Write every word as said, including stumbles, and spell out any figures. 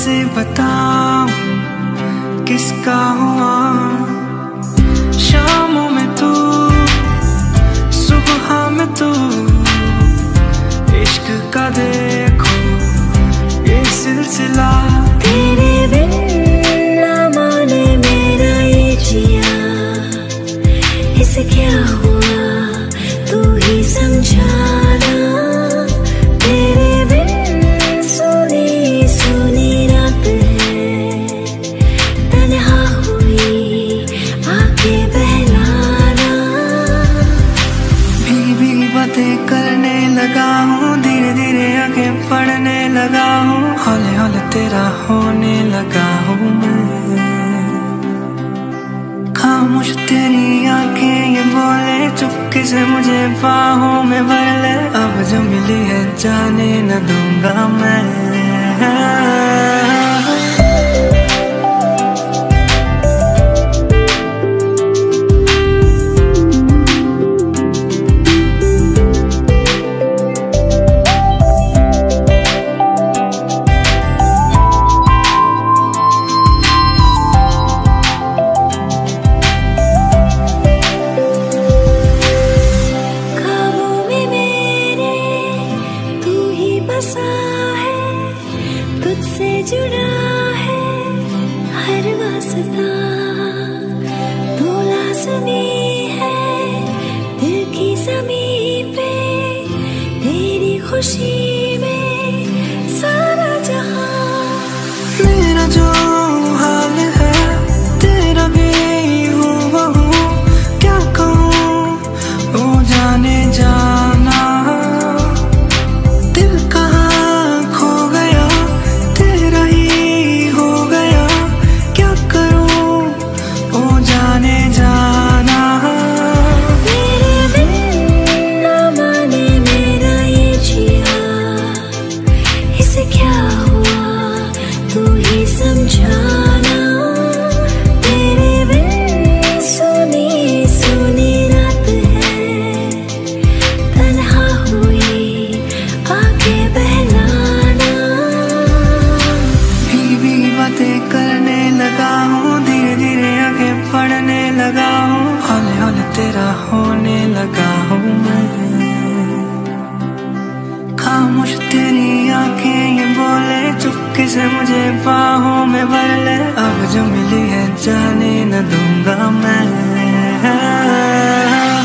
कैसे बताऊं किसका हुआ। शामों में तू, सुबह में तू, इश्क का देखो ये सिलसिला। तेरे बिन ना माने मेरा ये जिया, इसे क्या हुआ तू ही समझाना। तेरे बिन सोनी सोनी रात है, तन्हा हुई आके बहलाना। भीगी भीगी बातें करने लगा हूँ, धीरे धीरे आंखें पढ़ने लगा हूँ, हौले हौले तेरा होने लगा हूँ मैं। खामोश तेरी आंखें ये बोले, चुपके से मुझे बाहों में भर ले। अब जो मिली है जाने न दूंगा मैं। तुझसे जुड़ा है हर वास्ता, तू लाज़मी है दिल की ज़मीं पे। तेरी खुशी में सारा जहां, मेरा जो हाल है तेरा भी हूबहू। क्या कहूँ ओ जाने जाना, दिल कहाँ खो गया तेरा ही हो गया। क्या करूँ ओ जाने जाना। तेरे बिन ना माने मेरा ये जिया, इसे क्या हुआ तू ही समझाना। तेरे बिन सोनी सोनी रात है, तन्हा हुई आके बहलाना। भीगी भीगी बातें करने लगा हूँ, धीरे धीरे आंखें पढ़ने लगा हूँ, हौले हौले तेरा होने लगा हूँ मैं। खामोश तेरी आंखें ये बोले, चुपके से मुझे बाहों में भर ले। अब जो मिली है जाने न दूंगा मैं।